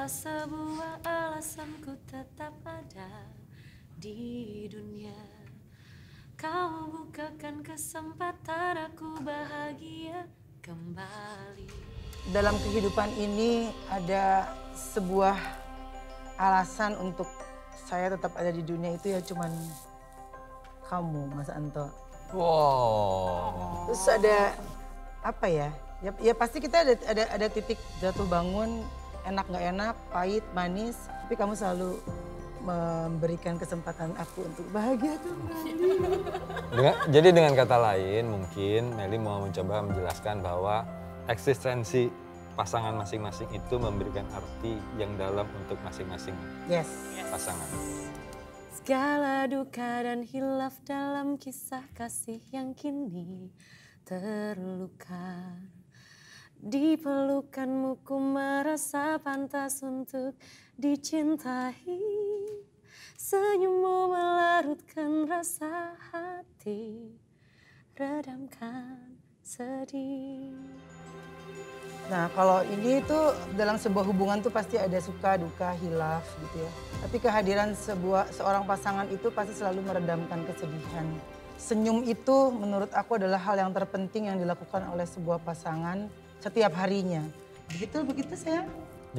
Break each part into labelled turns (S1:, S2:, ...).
S1: sebuah alasanku tetap ada di dunia. Kau bukakan kesempatan aku bahagia kembali.
S2: Dalam kehidupan ini ada sebuah alasan untuk saya tetap ada di dunia, itu ya cuman kamu, Mas Anto.
S3: Wow.
S2: Terus ada apa ya? Ya pasti kita ada titik jatuh bangun, enak nggak enak, pahit, manis. Tapi kamu selalu memberikan kesempatan aku untuk bahagia kembali.
S3: Jadi dengan kata lain mungkin Meli mau mencoba menjelaskan bahwa eksistensi pasangan masing-masing itu memberikan arti yang dalam untuk masing-masing pasangan.
S1: Segala duka dan hilaf dalam kisah kasih yang kini terluka. Di pelukanmu ku merasa pantas untuk dicintai. Senyummu melarutkan rasa hati, redamkan sedih.
S2: Nah kalau ini tuh dalam sebuah hubungan tuh pasti ada suka, duka, hilaf gitu ya. Tapi kehadiran seorang pasangan itu pasti selalu meredamkan kesedihan. Senyum itu menurut aku adalah hal yang terpenting yang dilakukan oleh sebuah pasangan setiap harinya. Begitu sayang?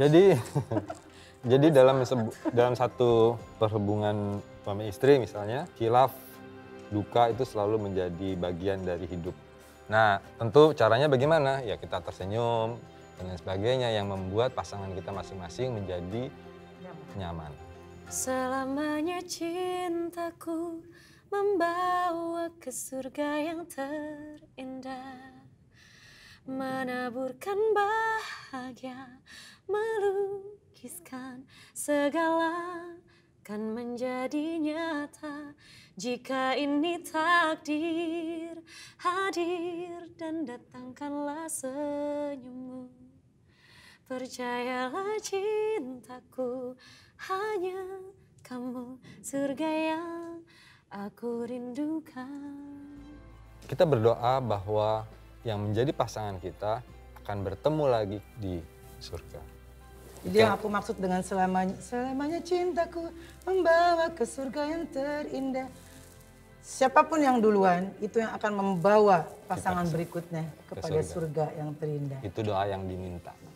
S3: Jadi dalam satu perhubungan suami istri misalnya, hilaf, duka itu selalu menjadi bagian dari hidup. Nah, tentu caranya bagaimana? Ya kita tersenyum dan lain sebagainya yang membuat pasangan kita masing-masing menjadi nyaman.
S1: Selamanya cintaku membawa ke surga yang terindah. Menaburkan bahagia, melukiskan segala kan menjadi nyata. Jika ini takdir hadir dan datangkanlah senyummu. Percayalah cintaku, hanya kamu surga yang aku rindukan.
S3: Kita berdoa bahwa yang menjadi pasangan kita akan bertemu lagi di surga.
S2: Jadi yang aku maksud dengan selamanya cintaku membawa ke surga yang terindah. Siapapun yang duluan itu yang akan membawa pasangan berikutnya kepada surga yang terindah.
S3: Itu doa yang diminta.